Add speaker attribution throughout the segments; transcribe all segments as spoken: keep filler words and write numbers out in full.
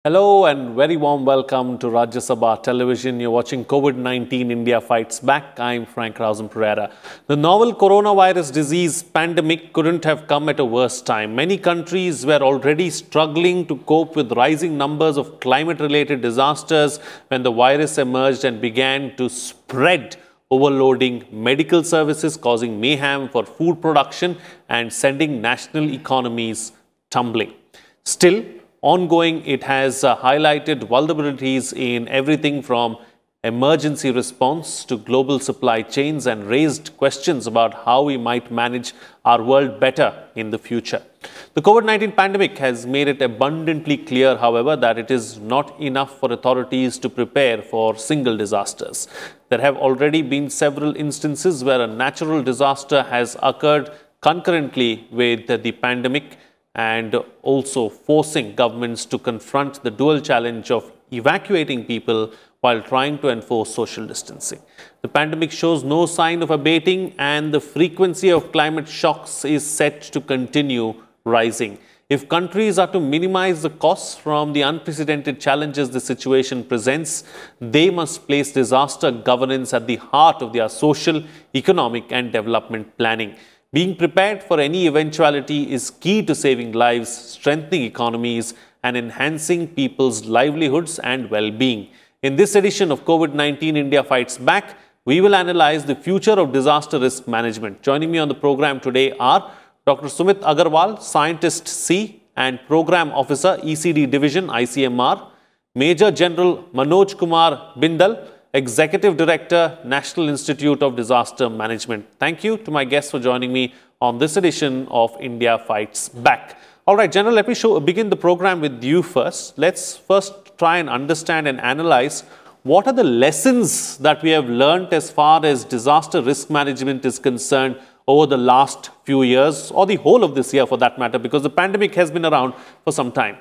Speaker 1: Hello and very warm welcome to Rajya Sabha Television. You're watching COVID nineteen India Fights Back. I'm Frank Rausen Pereira. The novel coronavirus disease pandemic couldn't have come at a worse time. Many countries were already struggling to cope with rising numbers of climate-related disasters when the virus emerged and began to spread, overloading medical services, causing mayhem for food production and sending national economies tumbling. Still, ongoing, it has uh, highlighted vulnerabilities in everything from emergency response to global supply chains and raised questions about how we might manage our world better in the future. The COVID nineteen pandemic has made it abundantly clear, however, that it is not enough for authorities to prepare for single disasters. There have already been several instances where a natural disaster has occurred concurrently with the pandemic, and also forcing governments to confront the dual challenge of evacuating people while trying to enforce social distancing. The pandemic shows no sign of abating, and the frequency of climate shocks is set to continue rising. If countries are to minimize the costs from the unprecedented challenges the situation presents, they must place disaster governance at the heart of their social, economic, and development planning. Being prepared for any eventuality is key to saving lives, strengthening economies, and enhancing people's livelihoods and well-being. In this edition of COVID nineteen India Fights Back, we will analyze the future of disaster risk management. Joining me on the program today are Doctor Sumit Agarwal, Scientist C and Program Officer, E C D Division, I C M R, Major General Manoj Kumar Bindal, Executive Director, National Institute of Disaster Management. Thank you to my guests for joining me on this edition of India Fights Back. All right, General, let me show, begin the program with you first. Let's first try and understand and analyze what are the lessons that we have learned as far as disaster risk management is concerned over the last few years, or the whole of this year for that matter, because the pandemic has been around for some time.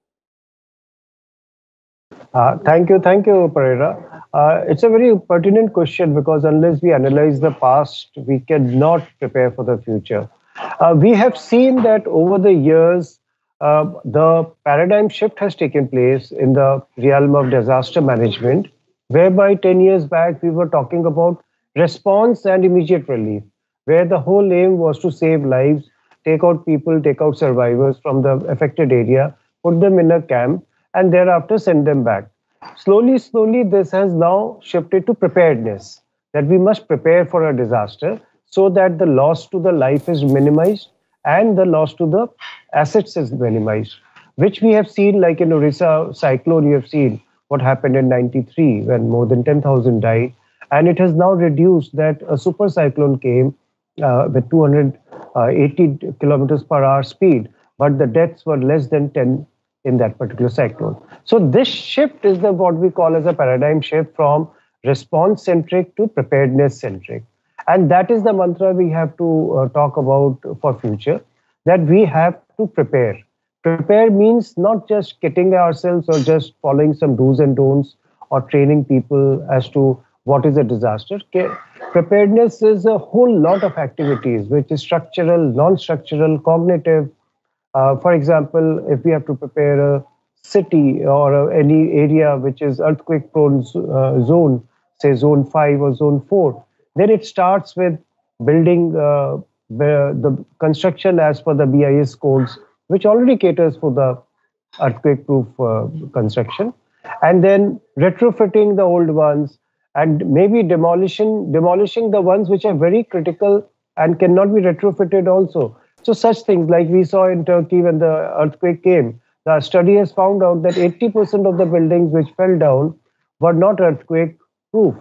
Speaker 2: Uh, thank you, thank you, Pereira. Uh, it's a very pertinent question because unless we analyze the past, we cannot prepare for the future. Uh, we have seen that over the years, uh, the paradigm shift has taken place in the realm of disaster management, whereby ten years back we were talking about response and immediate relief, where the whole aim was to save lives, take out people, take out survivors from the affected area, put them in a camp, and thereafter send them back. Slowly, slowly, this has now shifted to preparedness, that we must prepare for a disaster so that the loss to the life is minimized and the loss to the assets is minimized, which we have seen, like in Orissa cyclone, you have seen what happened in ninety-three when more than ten thousand died. And it has now reduced that a super cyclone came uh, with two hundred eighty kilometers per hour speed, but the deaths were less than ten in that particular cyclone. So this shift is the what we call as a paradigm shift from response-centric to preparedness-centric. And that is the mantra we have to uh, talk about for future, that we have to prepare. Prepare means not just kitting ourselves or just following some do's and don'ts or training people as to what is a disaster. Preparedness is a whole lot of activities, which is structural, non-structural, cognitive. Uh, for example, if we have to prepare a city or uh, any area which is earthquake-prone uh, zone, say zone five or zone four, then it starts with building uh, the, the construction as per the B I S codes, which already caters for the earthquake-proof uh, construction, and then retrofitting the old ones, and maybe demolition, demolishing the ones which are very critical and cannot be retrofitted also. So such things like we saw in Turkey when the earthquake came, the study has found out that eighty percent of the buildings which fell down were not earthquake proof.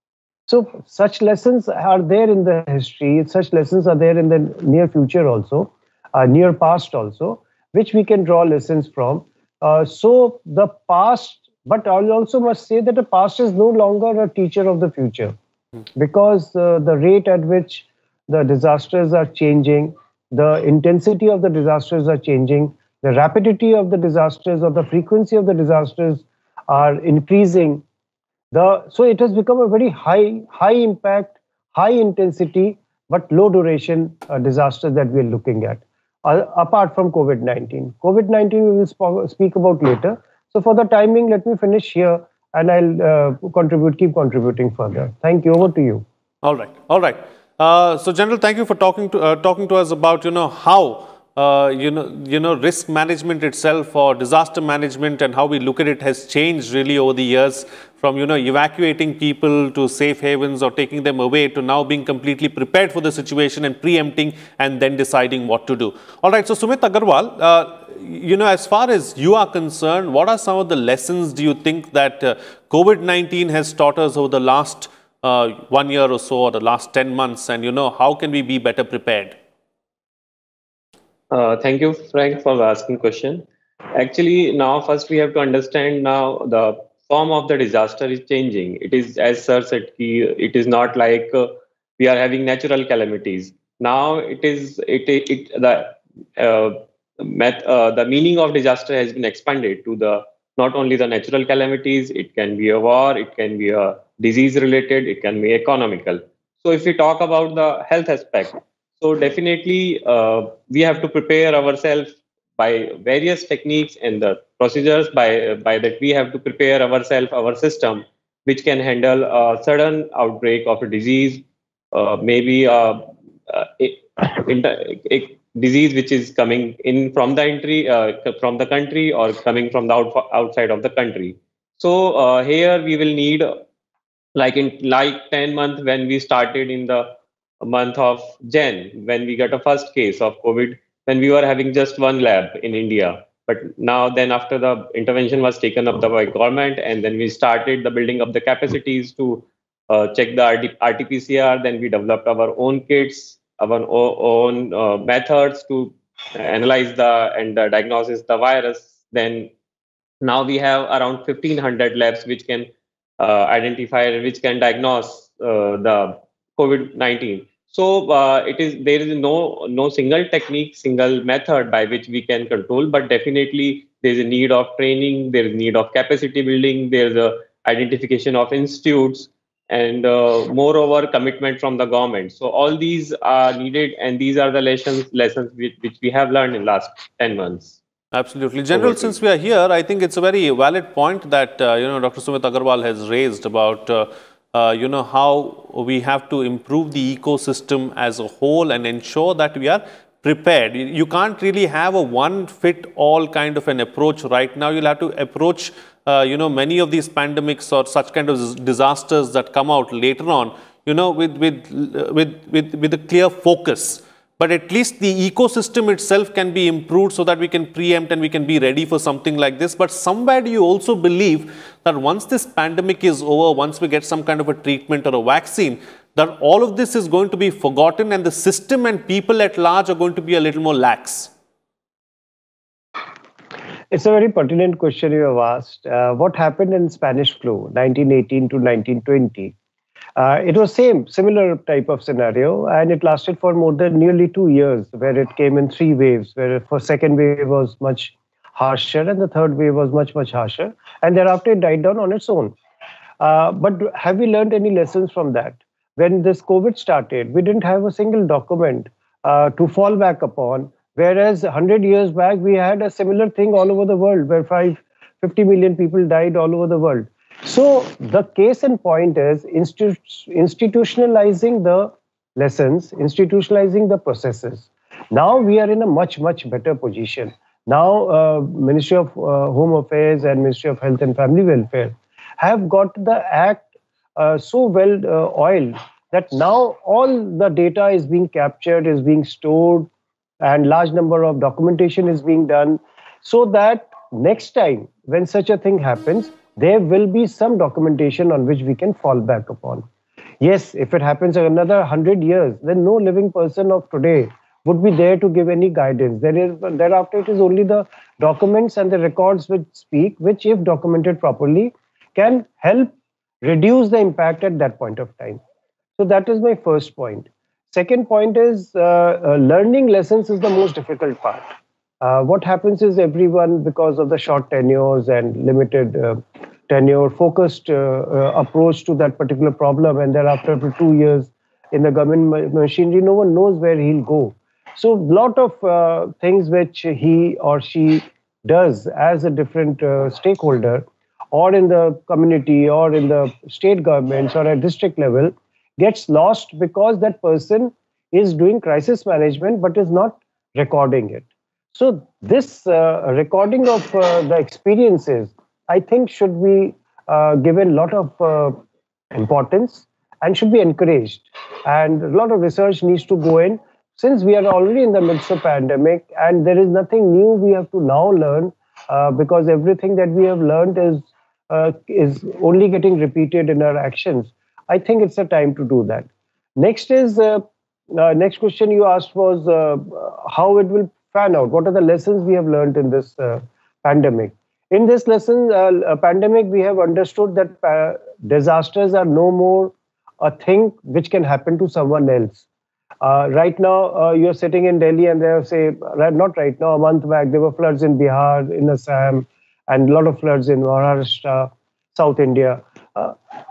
Speaker 2: So such lessons are there in the history, such lessons are there in the near future also, uh, near past also, which we can draw lessons from. Uh, so the past, but I also must say that the past is no longer a teacher of the future, because uh, the rate at which the disasters are changing, the intensity of the disasters are changing, the rapidity of the disasters or the frequency of the disasters are increasing. The, so it has become a very high, high impact, high intensity, but low duration uh, disaster that we are looking at, uh, apart from COVID nineteen. COVID nineteen we will sp speak about later. So for the timing, let me finish here, and I'll uh, contribute, keep contributing further. Thank you. Over to you.
Speaker 1: All right, all right. Uh, so, General, thank you for talking to uh, talking to us about you know how uh, you know you know risk management itself or disaster management and how we look at it has changed really over the years, from you know evacuating people to safe havens or taking them away to now being completely prepared for the situation and preempting and then deciding what to do. All right. So, Sumit Agarwal, uh, you know, as far as you are concerned, what are some of the lessons do you think that uh, COVID nineteen has taught us over the last uh, one year or so, or the last ten months, and you know, how can we be better prepared?
Speaker 3: Uh, thank you, Frank, for asking question. Actually, now first we have to understand now the form of the disaster is changing. It is, as Sir said, ki it is not like uh, we are having natural calamities. Now it is it it, it the uh, met, uh, the meaning of disaster has been expanded to the not only the natural calamities. It can be a war, it can be a disease related, it can be economical. So if we talk about the health aspect, so definitely, uh, we have to prepare ourselves by various techniques and the procedures. By by that, we have to prepare ourselves, our system, which can handle a sudden outbreak of a disease, uh, maybe uh, uh, a, a disease which is coming in from the entry uh, from the country or coming from the out, outside of the country. So uh, here we will need, like in like ten months when we started in the month of Jan, when we got a first case of COVID, when we were having just one lab in India. But now then after the intervention was taken up by government, and then we started the building of the capacities to uh, check the R T P C R. Then we developed our own kits, our o- own uh, methods to analyze the and uh, diagnosis the virus. Then now we have around fifteen hundred labs which can uh, identify, which can diagnose uh, the COVID nineteen. So uh, it is there is no no single technique, single method by which we can control, but definitely there is a need of training, there is need of capacity building, there is a identification of institutes, and uh, moreover commitment from the government. So all these are needed, and these are the lessons lessons which, which we have learned in last ten months.
Speaker 1: Absolutely.
Speaker 3: Over
Speaker 1: General,
Speaker 3: to
Speaker 1: since
Speaker 3: you.
Speaker 1: we are here, I think it's a very valid point that, uh, you know, Doctor Sumit Agarwal has raised about, uh, uh, you know, how we have to improve the ecosystem as a whole and ensure that we are prepared. You you can't really have a one fit all kind of an approach right now. You'll have to approach, uh, you know, many of these pandemics or such kind of disasters that come out later on, you know, with, with, with, with, with a clear focus. But at least the ecosystem itself can be improved so that we can preempt and we can be ready for something like this. But somewhere do you also believe that once this pandemic is over, once we get some kind of a treatment or a vaccine, that all of this is going to be forgotten and the system and people at large are going to be a little more lax?
Speaker 2: It's a very pertinent question you have asked. Uh, what happened in Spanish flu, nineteen eighteen to nineteen twenty? Uh, it was same, similar type of scenario, and it lasted for more than nearly two years, where it came in three waves, where the second wave was much harsher and the third wave was much, much harsher, and thereafter it died down on its own. Uh, but have we learned any lessons from that? When this COVID started, we didn't have a single document uh, to fall back upon, whereas one hundred years back, we had a similar thing all over the world, where five, fifty million people died all over the world. So the case in point is institu- institutionalizing the lessons, institutionalizing the processes. Now we are in a much, much better position. Now, uh, Ministry of uh, Home Affairs and Ministry of Health and Family Welfare have got the act uh, so well uh, oiled that now all the data is being captured, is being stored, and large number of documentation is being done, so that next time when such a thing happens, there will be some documentation on which we can fall back upon. Yes, if it happens another one hundred years, then no living person of today would be there to give any guidance. There is, thereafter, it is only the documents and the records which speak, which, if documented properly, can help reduce the impact at that point of time. So that is my first point. Second point is uh, uh, learning lessons is the most difficult part. Uh, what happens is everyone, because of the short tenures and limited uh, tenure, focused uh, uh, approach to that particular problem, and thereafter, after two years in the government ma- machinery, no one knows where he'll go. So, lot of uh, things which he or she does as a different uh, stakeholder, or in the community, or in the state governments, or at district level, gets lost because that person is doing crisis management but is not recording it. So this uh, recording of uh, the experiences, I think, should be uh, given a lot of uh, importance and should be encouraged. And a lot of research needs to go in, since we are already in the midst of pandemic and there is nothing new we have to now learn, uh, because everything that we have learned is uh, is only getting repeated in our actions. I think it's a time to do that. Next is uh, uh, next question you asked was uh, how it will pan out. What are the lessons we have learned in this uh, pandemic? In this lesson, uh, uh, pandemic, we have understood that uh, disasters are no more a thing which can happen to someone else. Uh, right now, uh, you're sitting in Delhi, and there, say, right, not right now, a month back, there were floods in Bihar, in Assam, and a lot of floods in Maharashtra, South India. Uh,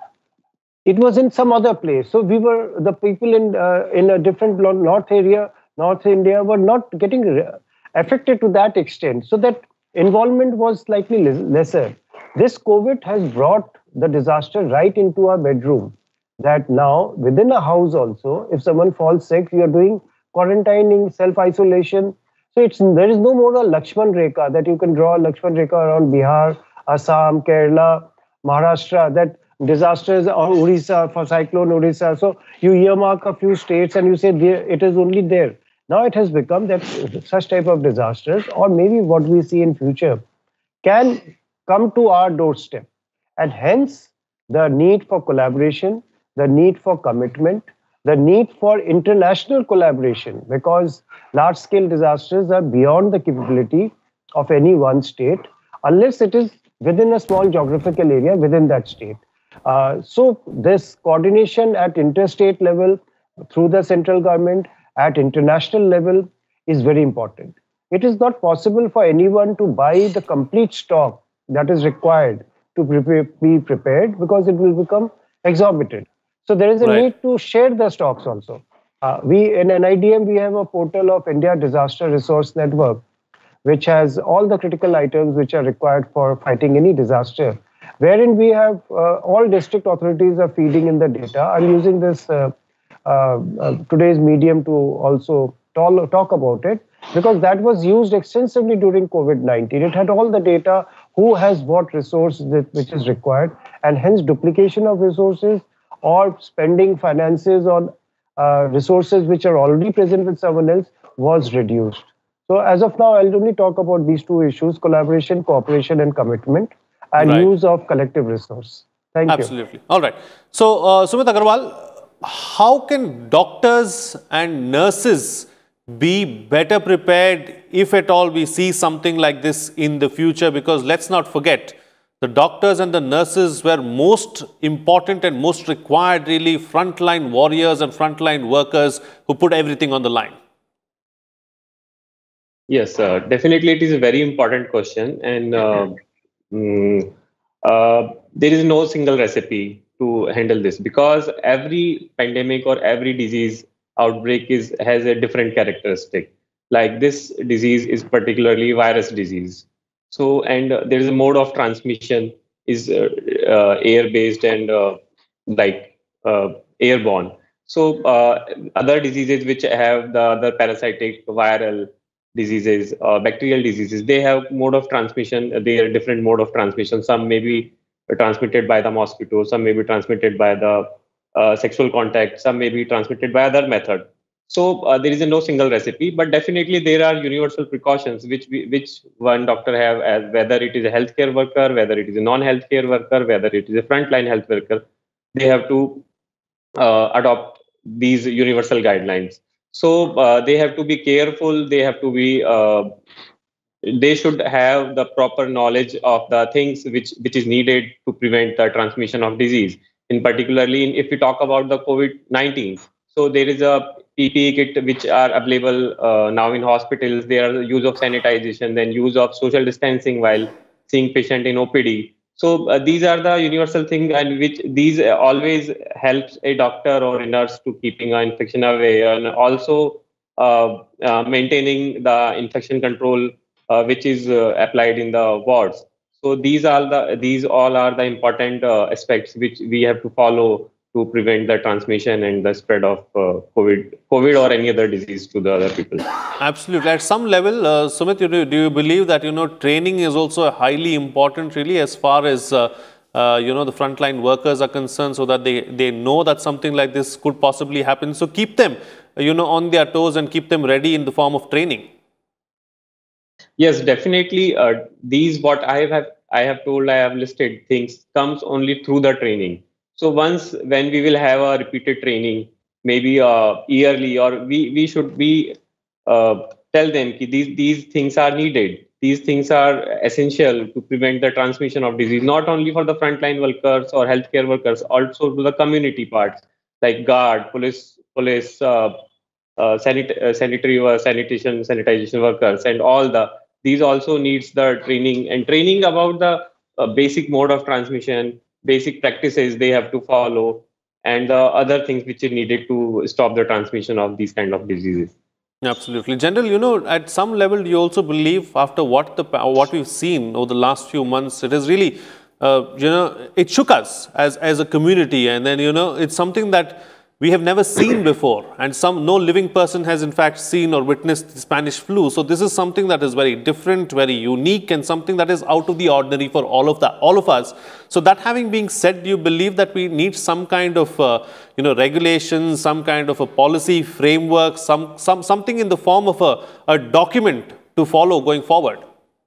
Speaker 2: it was in some other place. So we were, the people in uh, in a different north area, North India, were not getting affected to that extent. So that involvement was slightly lesser. This COVID has brought the disaster right into our bedroom. That now within a house also, if someone falls sick, you are doing quarantining, self-isolation. So it's there is no more a Lakshman Rekha that you can draw a Lakshman Rekha around Bihar, Assam, Kerala, Maharashtra, that disasters, or Orissa, for cyclone Orissa. So you earmark a few states and you say there, it is only there. Now it has become that such type of disasters, or maybe what we see in future, can come to our doorstep. And hence the need for collaboration, the need for commitment, the need for international collaboration, because large-scale disasters are beyond the capability of any one state, unless it is within a small geographical area within that state. Uh, so this coordination at interstate level, through the central government, at international level, is very important. It is not possible for anyone to buy the complete stock that is required to prepare, be prepared, because it will become exorbitant. So there is a right. need to share the stocks also. Uh, we in N I D M, we have a portal of India Disaster Resource Network, which has all the critical items which are required for fighting any disaster, wherein we have uh, all district authorities are feeding in the data. I'm using this uh, uh, uh, today's medium to also talk, talk about it, because that was used extensively during COVID nineteen. It had all the data, who has what resource that, which is required, and hence duplication of resources or spending finances on uh, resources which are already present with someone else was reduced. So as of now, I'll only talk about these two issues: collaboration, cooperation, and commitment, and right. use of collective resource. Thank
Speaker 1: Absolutely.
Speaker 2: you.
Speaker 1: Absolutely. All right. So, uh, Sumit Agarwal, how can doctors and nurses be better prepared if at all we see something like this in the future? Because let's not forget, the doctors and the nurses were most important and most required, really, frontline warriors and frontline workers who put everything on the line.
Speaker 3: Yes, uh, definitely it is a very important question, and uh, mm, uh, there is no single recipe to handle this, because every pandemic or every disease outbreak is has a different characteristic. Like this disease is particularly virus disease. So, and uh, there is a mode of transmission is uh, uh, air-based and uh, like uh, airborne. So, uh, other diseases which have the other parasitic, viral diseases, uh, bacterial diseases, they have mode of transmission. They are different mode of transmission. Some may be transmitted by the mosquito. Some may be transmitted by the uh, sexual contact. Some may be transmitted by other method. So uh, there is a no single recipe, but definitely there are universal precautions which we, which one doctor have, as whether it is a healthcare worker, whether it is a non-healthcare worker, whether it is a frontline health worker, they have to uh, adopt these universal guidelines. So uh, they have to be careful. They have to be. Uh, they should have the proper knowledge of the things which which is needed to prevent the transmission of disease. In particularly, if we talk about the COVID nineteen, so there is a P P E kit which are available uh, now in hospitals. There are the use of sanitization, then use of social distancing while seeing patient in O P D. So uh, these are the universal things, and which these always helps a doctor or a nurse to keeping an infection away, and also uh, uh, maintaining the infection control uh, which is uh, applied in the wards. So these are the these all are the important uh, aspects which we have to follow to prevent the transmission and the spread of uh, COVID, COVID or any other disease to the other people.
Speaker 1: Absolutely. At some level, uh, Sumit, you do, do you believe that, you know, training is also highly important really as far as, uh, uh, you know, the frontline workers are concerned, so that they, they know that something like this could possibly happen. So keep them, you know, on their toes and keep them ready in the form of training.
Speaker 3: Yes, definitely. Uh, these what I have I have told I have listed things comes only through the training. So once when we will have a repeated training, maybe uh, yearly, or we we should be uh, tell them that these these things are needed. These things are essential to prevent the transmission of disease, not only for the frontline workers or healthcare workers, also to the community parts like guard, police, police, uh, uh, sanit- uh, sanitary uh, sanitation, sanitization workers, and all the these also needs the training and training about the uh, basic mode of transmission, basic practices they have to follow, and the other things which are needed to stop the transmission of these kind of diseases.
Speaker 1: Absolutely. General, you know, at some level, do you also believe after what the what we've seen over the last few months, it is really, uh, you know, it shook us as, as a community. And then, you know, it's something that we have never seen before. And some no living person has in fact seen or witnessed the Spanish flu. So this is something that is very different, very unique, and something that is out of the ordinary for all of that, all of us. So that having been said, do you believe that we need some kind of, uh, you know, regulations, some kind of a policy framework, some, some something in the form of a, a document to follow going forward?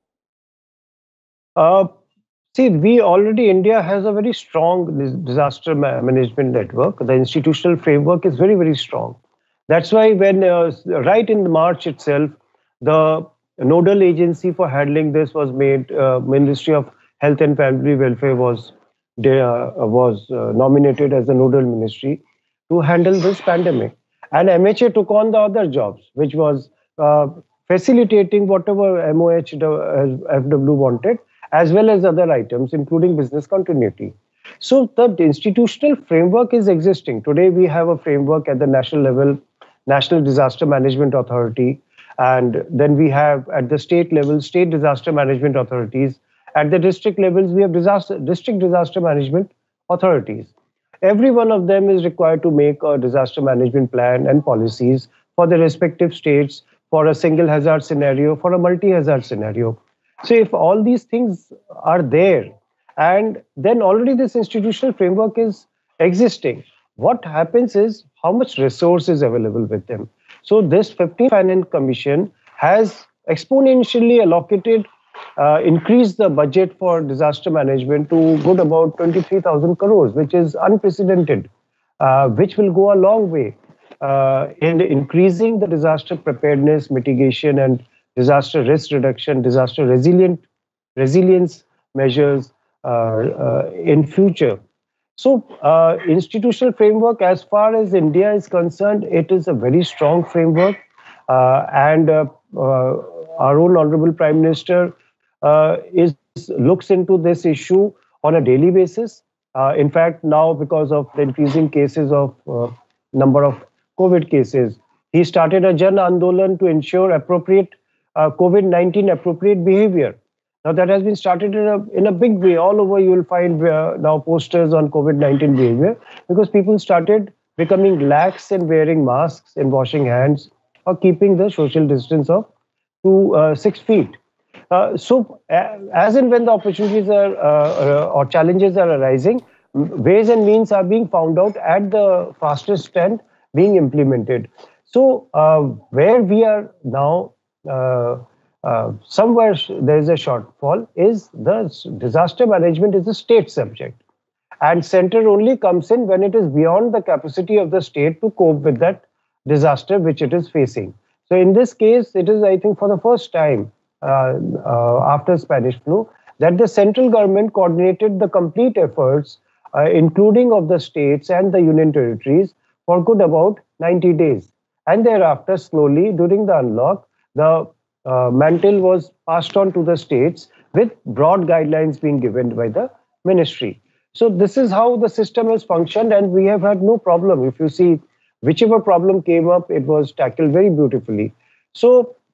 Speaker 2: Uh, See, we already, India has a very strong dis- disaster ma- management network. The institutional framework is very, very strong. That's why when, uh, right in March itself, the nodal agency for handling this was made, uh, Ministry of Health and Family Welfare was, de- uh, was uh, nominated as the nodal ministry to handle this pandemic. And M H A took on the other jobs, which was uh, facilitating whatever M O H the, uh, F W wanted, as well as other items, including business continuity. So the institutional framework is existing. Today, we have a framework at the national level, National Disaster Management Authority, and then we have at the state level, state disaster management authorities. At the district levels, we have disaster, district disaster management authorities. Every one of them is required to make a disaster management plan and policies for the respective states, for a single hazard scenario, for a multi-hazard scenario. So if all these things are there, and then already this institutional framework is existing, what happens is how much resource is available with them. So this fifteenth Finance Commission has exponentially allocated, uh, increased the budget for disaster management to good about twenty-three thousand crores, which is unprecedented, uh, which will go a long way uh, in increasing the disaster preparedness, mitigation, and disaster risk reduction, disaster resilient resilience measures uh, uh, in future. So, uh, institutional framework, as far as India is concerned, it is a very strong framework, uh, and uh, uh, our own honorable Prime Minister uh, is looks into this issue on a daily basis. Uh, in fact, now because of the increasing cases of uh, number of COVID cases, he started a Jan Andolan to ensure appropriate uh, COVID nineteen appropriate behavior. Now that has been started in a, in a big way. All over you will find uh, now posters on COVID nineteen behavior, because people started becoming lax in wearing masks and washing hands or keeping the social distance of two, uh, six feet. Uh, so uh, as and when the opportunities are uh, uh, or challenges are arising, ways and means are being found out at the fastest and being implemented. So uh, where we are now, uh, uh, somewhere there is a shortfall, is the disaster management is a state subject, and center only comes in when it is beyond the capacity of the state to cope with that disaster which it is facing. So in this case, it is, I think, for the first time uh, uh, after Spanish flu that the central government coordinated the complete efforts, uh, including of the states and the union territories, for good about ninety days. And thereafter, slowly during the unlock, the uh, mantle was passed on to the states with broad guidelines being given by the ministry. So this is how the system has functioned, and we have had no problem. If you see, whichever problem came up, it was tackled very beautifully. So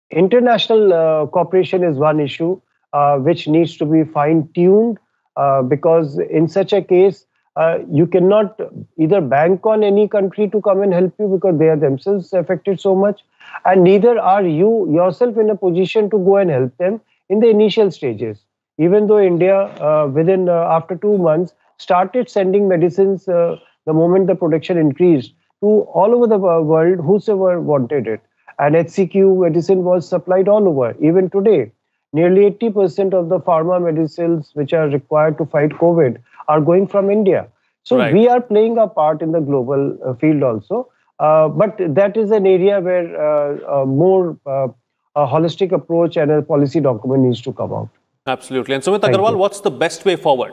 Speaker 2: international uh, cooperation is one issue uh, which needs to be fine-tuned uh, because in such a case, uh, you cannot either bank on any country to come and help you because they are themselves affected so much, and neither are you yourself in a position to go and help them in the initial stages. Even though India, uh, within uh, after two months, started sending medicines uh, the moment the production increased to all over the world, whosoever wanted it. And H C Q medicine was supplied all over. Even today, nearly eighty percent of the pharma medicines which are required to fight COVID are going from India. So
Speaker 1: Right.
Speaker 2: we are playing a part in the global uh, field also. Uh, but that is an area where uh, a more uh, a holistic approach and a policy document needs to come out.
Speaker 1: Absolutely. And Sumit
Speaker 2: Thank
Speaker 1: Agarwal,
Speaker 2: you.
Speaker 1: what's the best way forward?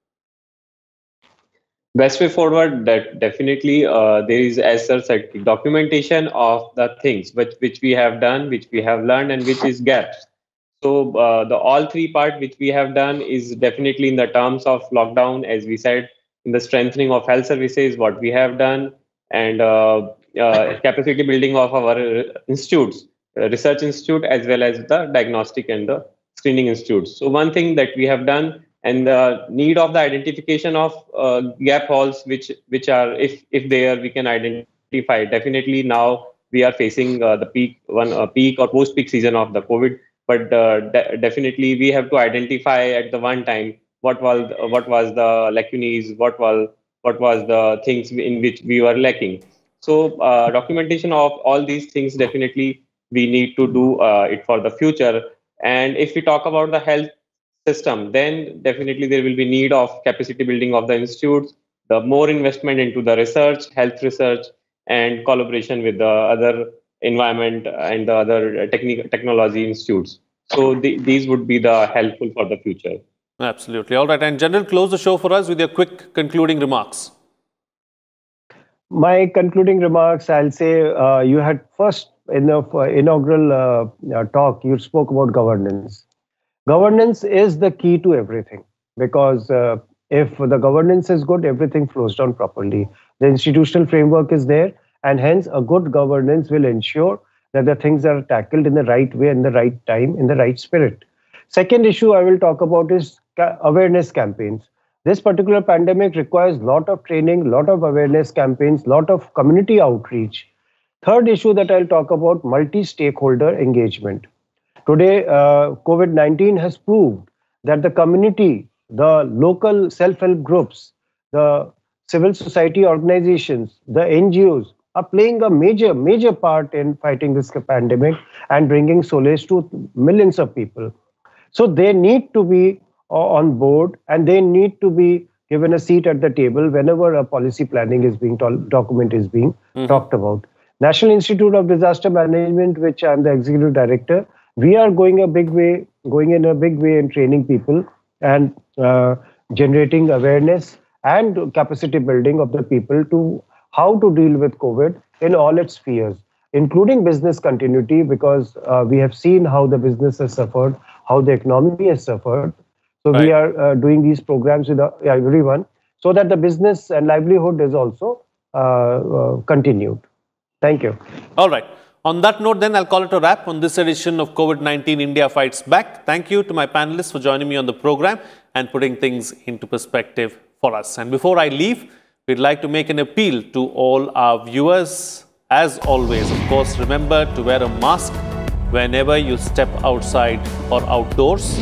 Speaker 3: Best way forward, that definitely uh, there is, as sir said, documentation of the things which which we have done, which we have learned, and which is gaps. So uh, the all three part which we have done is definitely in the terms of lockdown, as we said, in the strengthening of health services, what we have done, and uh, uh, capacity building of our uh, institutes, uh, research institute, as well as the diagnostic and the screening institutes. So one thing that we have done, and the need of the identification of uh, gap holes, which which are, if if there we can identify. Definitely now we are facing uh, the peak one uh, peak or post peak season of the COVID, but uh, de- definitely we have to identify at the one time what was what was the lacunae, what was what was the things in which we were lacking. So uh, documentation of all these things, definitely we need to do uh, it for the future. And if we talk about the health system, then definitely there will be need of capacity building of the institutes, the more investment into the research, health research, and collaboration with the other environment and the other technical technology institutes. So the, these would be the helpful for the future.
Speaker 1: Absolutely. All right. And General, close the show for us with your quick concluding remarks.
Speaker 2: My concluding remarks, I'll say uh, you had first in the uh, inaugural uh, uh, talk, you spoke about governance. Governance is the key to everything because uh, if the governance is good, everything flows down properly. The institutional framework is there, and hence a good governance will ensure that the things are tackled in the right way, in the right time, in the right spirit. Second issue I will talk about is ca- awareness campaigns. This particular pandemic requires a lot of training, lot of awareness campaigns, lot of community outreach. Third issue that I'll talk about, multi-stakeholder engagement. Today, uh, COVID nineteen has proved that the community, the local self-help groups, the civil society organizations, the N G Os are playing a major, major part in fighting this pandemic and bringing solace to millions of people. So they need to be uh, on board, and they need to be given a seat at the table whenever a policy planning is being to- document is being
Speaker 1: Mhm.
Speaker 2: talked about. National Institute of Disaster Management, which I'm the executive director, we are going a big way, going in a big way in training people and uh, generating awareness and capacity building of the people to how to deal with COVID in all its spheres, including business continuity, because uh, we have seen how the business has suffered, how the economy has suffered. So we
Speaker 1: Right.
Speaker 2: are uh, doing these programs with uh, everyone so that the business and livelihood is also uh, uh, continued. Thank you.
Speaker 1: All right. On that note, then, I'll call it a wrap on this edition of COVID nineteen India Fights Back. Thank you to my panelists for joining me on the program and putting things into perspective for us. And before I leave, we'd like to make an appeal to all our viewers. As always, of course, remember to wear a mask whenever you step outside or outdoors.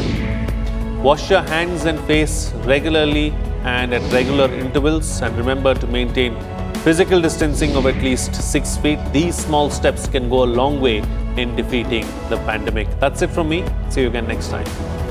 Speaker 1: Wash your hands and face regularly and at regular intervals. And remember to maintain physical distancing of at least six feet. These small steps can go a long way in defeating the pandemic. That's it from me. See you again next time.